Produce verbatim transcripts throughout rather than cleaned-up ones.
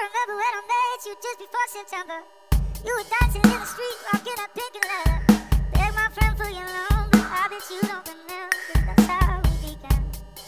remember when I met you just before September. You were dancing in the street, rocking that pink and leather. Beg my friend for your number, I bet you don't remember. That's how we began.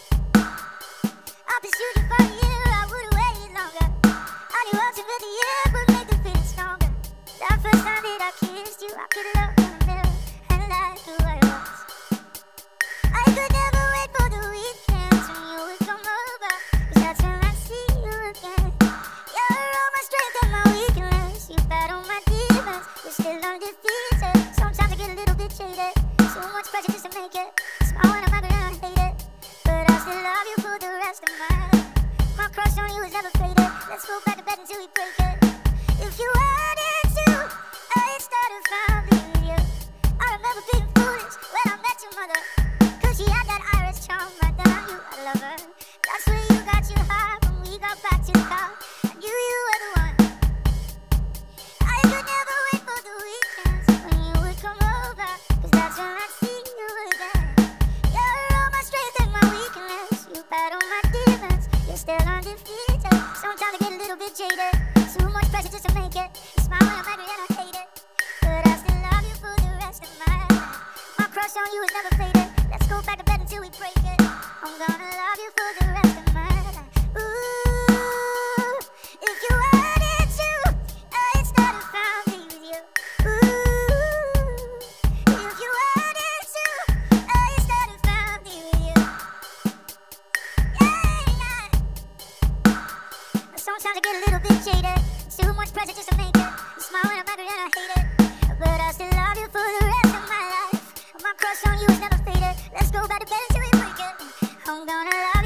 I pursued you for a year, I would've waited longer. I knew ultimately it would make the feeling stronger. That first time that I kissed you, I could look in the mirror and like who I was. I could never wait for the weekends when you would come over, 'cause that's when I see you again. You're all my strength and my weakness. You battle my demons, you're still undefeated. Sometimes I get a little bit jaded, so much pressure just to make it. Smile when I'm angry and I hate it, but I still love you for the rest of my life. My crush on you is never faded. Let's go back to bed until we break it. If you wanted to, I'd start a family with you. I remember being foolish when I met your mother, 'cause she had that Irish charm, right then I knew I love her. That's where you got your high when we got back to the car. I knew you were the one. I could never wait for the weekends when you would come over, 'cause that's when I see you again. You're all my strength and my weakness. You battle my demons, you're still undefeated. Sometimes I get a little bit jaded, too much pressure just to make it. You smile when I'm angry and I hate it, but I still love you for the rest of my life. My crush on you is never faded. Let's go back to bed until we break it. I'm gonna love you for the rest of my life. Ooh, if you wanted to, I'd start a family with you. Ooh, if you wanted to, I'd start a family with you. Yeah, yeah. Sometimes I get a little bit jaded, too much pressure just to make it. You smile when I'm angry and I hate it, but I still love you for the rest of my life. My crush on you is never faded. Let's go back to bed until we break it. I'm gonna love